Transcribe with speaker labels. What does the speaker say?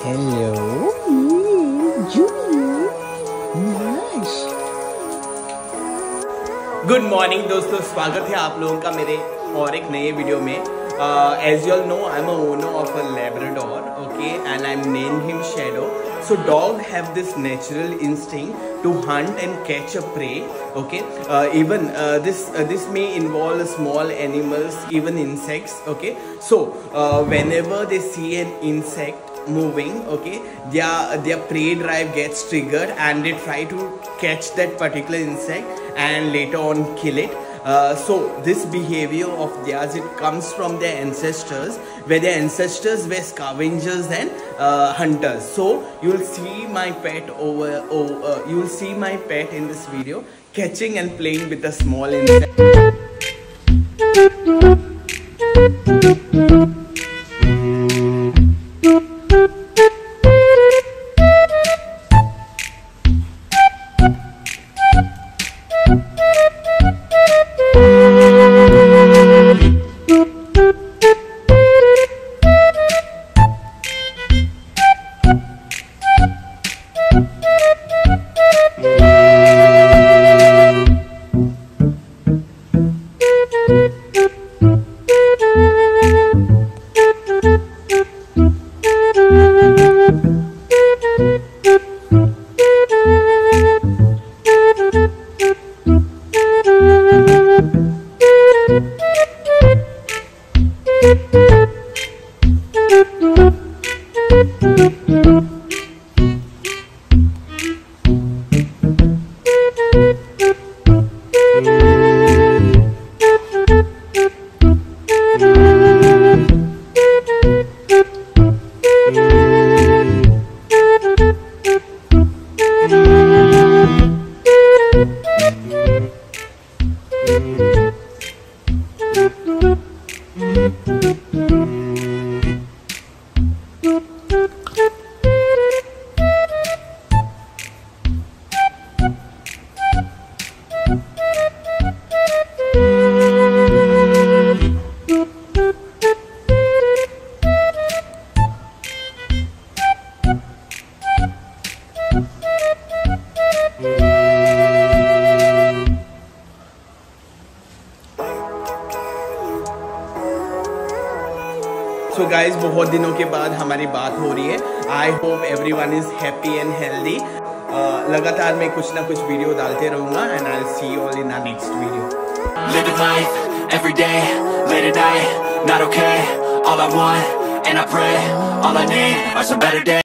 Speaker 1: Hello, Julie. Nice.
Speaker 2: Good morning दोस्तों, स्वागत है आप लोगों का मेरे और एक नए वीडियो में। As you all know, I am a owner of a Labrador, okay, and I name him Shadow. So dog have this natural instinct to hunt and catch a prey, okay. Even this may involve small animals, even insects, okay. So whenever they see an insect moving, okay, their prey drive gets triggered and they try to catch that particular insect and later on kill it. So this behavior of theirs, it comes from their ancestors, where their ancestors were scavengers and hunters. So you will see my pet you will see my pet in this video catching and playing with a small insect. So guys, बहुत दिनों के बाद हमारी बात हो रही है. I hope everyone is happy and healthy. लगातार मैं कुछ ना कुछ वीडियो डालते रहूँगा and I'll see you all in our next video.
Speaker 3: Living life every day, late at night, not okay. All I want and I pray, all I need are some better days.